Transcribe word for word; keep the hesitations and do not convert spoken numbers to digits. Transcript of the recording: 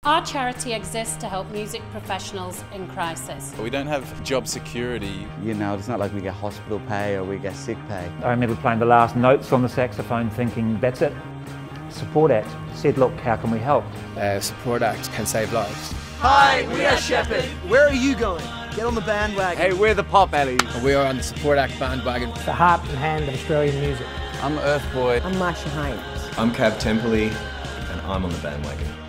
Our charity exists to help music professionals in crisis. We don't have job security. You know, it's not like we get hospital pay or we get sick pay. I remember playing the last notes on the saxophone thinking, that's it. Support Act said, look, how can we help? Uh, Support Act can save lives. Hi, we are Shepherd. Where are you going? Get on the bandwagon. Hey, we're the Pop Alleys. We are on the Support Act bandwagon. The heart and hand of Australian music. I'm Earth Boy. I'm Marsha Hines. I'm Cav Temperley, and I'm on the bandwagon.